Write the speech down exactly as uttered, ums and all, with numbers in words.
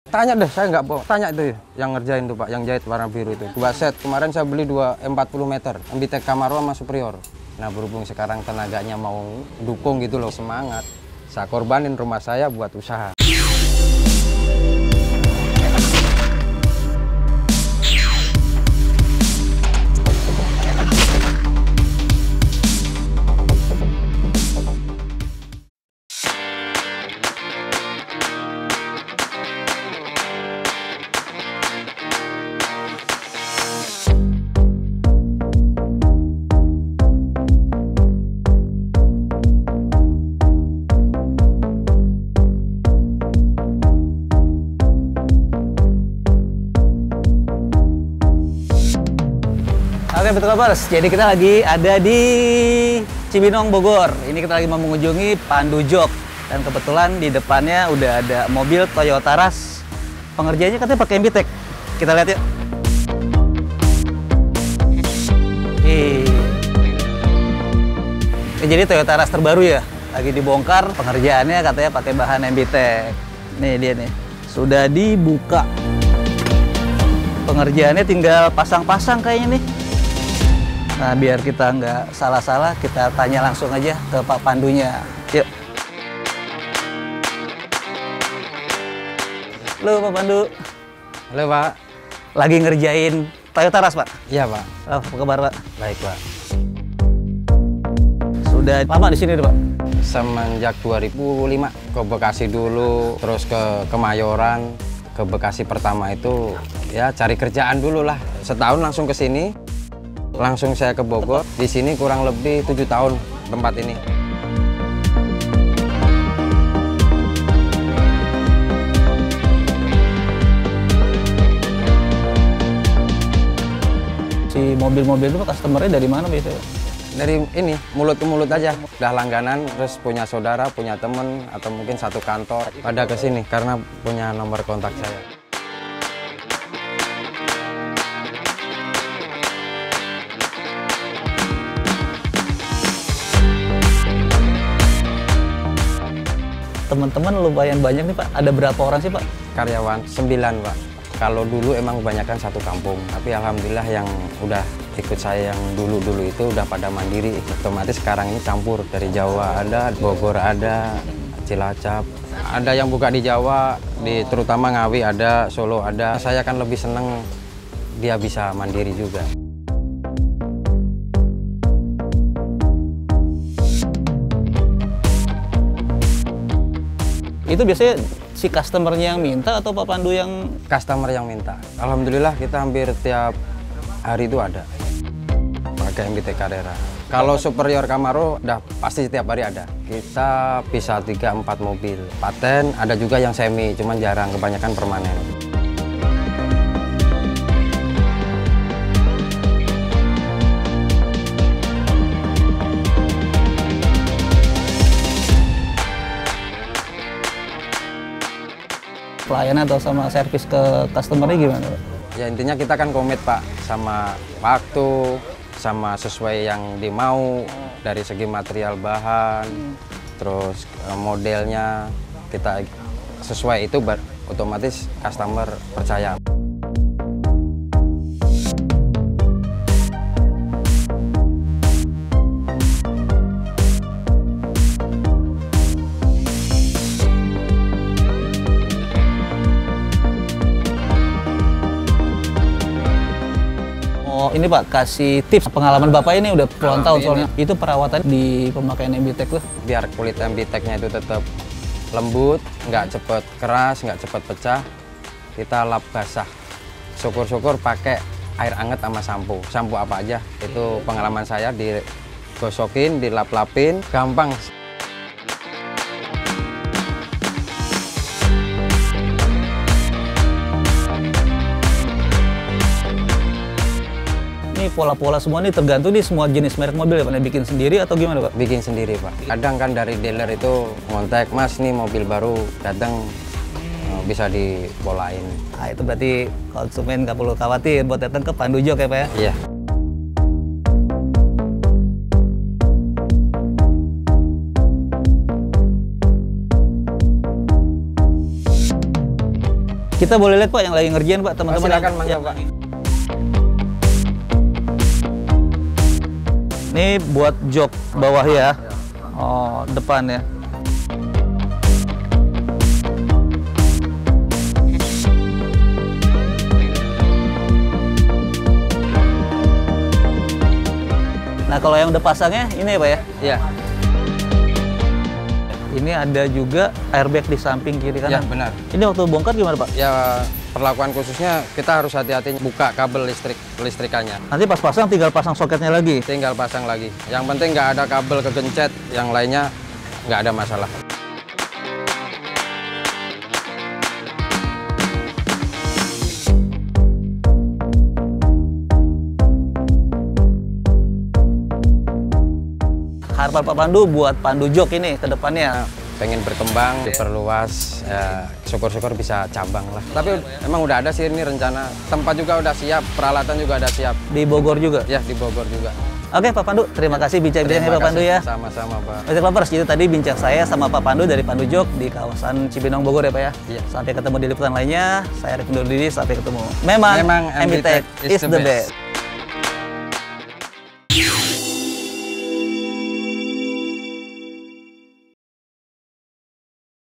Tanya deh, saya nggak bohong. Tanya itu yang ngerjain tuh Pak, yang jahit warna biru itu. Dua set, kemarin saya beli dua empat puluh meter, Ambitech Camaro sama Superior. Nah berhubung sekarang tenaganya mau dukung gitu loh, semangat. Saya korbanin rumah saya buat usaha. Oke, betul Babers. Jadi kita lagi ada di Cibinong, Bogor. Ini kita lagi mau mengunjungi Pandu Jok. Dan kebetulan di depannya udah ada mobil Toyota Rush. Pengerjaannya katanya pakai Ambitech. Kita lihat yuk. Ih. Ini jadi Toyota Rush terbaru ya. Lagi dibongkar, pengerjaannya katanya pakai bahan Ambitech. Nih dia nih. Sudah dibuka. Pengerjaannya tinggal pasang-pasang kayaknya nih. Nah, biar kita nggak salah-salah, kita tanya langsung aja ke Pak Pandunya. Yuk. Halo Pak Pandu. Halo Pak. Lagi ngerjain Toyota Rush Pak? Iya Pak. Oh, apa kabar Pak? Baik Pak. Sudah lama di sini Pak? Semenjak dua ribu lima ke Bekasi dulu, terus ke Kemayoran. Ke Bekasi pertama itu ya cari kerjaan dulu lah. Setahun langsung ke sini. Langsung saya ke Bogor, di sini kurang lebih tujuh tahun tempat ini. Si mobil-mobil itu customer-nya dari mana biasanya? Dari ini, mulut ke mulut aja. Udah langganan, terus punya saudara, punya temen, atau mungkin satu kantor. Pada ke sini karena punya nomor kontak saya. Teman-teman lumayan banyak nih Pak. Ada berapa orang sih Pak? Karyawan sembilan Pak. Kalau dulu emang kebanyakan satu kampung, tapi alhamdulillah yang udah ikut saya yang dulu-dulu itu udah pada mandiri. Otomatis sekarang ini campur, dari Jawa ada, Bogor ada, Cilacap. Ada yang buka di Jawa, di terutama Ngawi ada, Solo ada. Saya kan lebih seneng dia bisa mandiri juga. Itu biasanya si customer-nya yang minta atau Pak Pandu yang... Customer yang minta. Alhamdulillah kita hampir tiap hari itu ada. Pakai Ambitech Carrera. Kalau Superior Camaro udah pasti setiap hari ada. Kita bisa tiga empat mobil. Paten, ada juga yang semi, cuman jarang, kebanyakan permanen. Pelayanan atau sama servis ke customer-nya gimana Pak? Ya intinya kita kan komit Pak, sama waktu, sama sesuai yang dimau, dari segi material bahan, terus modelnya, kita sesuai itu otomatis customer percaya. Oh, ini Pak, kasih tips pengalaman Bapak ini udah puluhan tahun soalnya. Itu perawatan di pemakaian Ambitech tuh. Biar kulit Ambitech-nya itu tetap lembut, nggak cepet keras, nggak cepet pecah, kita lap basah. Syukur-syukur pakai air anget sama sampo. Sampo apa aja, itu pengalaman saya, digosokin, dilap-lapin, gampang. Ini pola-pola semua ini tergantung nih semua jenis merek mobil ya Pak? Bikin sendiri atau gimana Pak? Bikin sendiri Pak. Kadang kan dari dealer itu ngontek, Mas nih mobil baru datang, bisa dipolain. Nah itu berarti konsumen nggak perlu khawatir buat datang ke Pandu Jok ya Pak ya? Iya. Kita boleh lihat Pak yang lagi ngerjain Pak, teman-teman. Silakan mangga Pak. Ini buat jok bawah ya. Oh, depan ya. Nah, kalau yang udah pasangnya ini ya Pak ya? Iya. Ini ada juga airbag di samping kiri kanan. Ya, benar. Ini waktu bongkar gimana Pak? Ya, perlakuan khususnya kita harus hati-hati buka kabel listrik listrikannya. Nanti pas pasang tinggal pasang soketnya lagi? Tinggal pasang lagi. Yang penting nggak ada kabel kegencet, yang lainnya nggak ada masalah. Harapan Pak Pandu buat Pandu Jok ini ke depannya? Pengen berkembang, diperluas, ya syukur-syukur bisa cabang lah. Tapi emang udah ada sih ini rencana. Tempat juga udah siap, peralatan juga udah siap. Di Bogor juga? Ya, di Bogor juga. Oke Pak Pandu, terima kasih bincang-bincangnya Pak Pandu ya. Sama-sama Pak. Ojek Lovers, itu tadi bincang saya sama Pak Pandu dari Pandu Jok di kawasan Cibinong Bogor ya Pak ya. Iya. Sampai ketemu di liputan lainnya, saya Arif undur diri, sampai ketemu. Memang, Memang M B Tech is the best.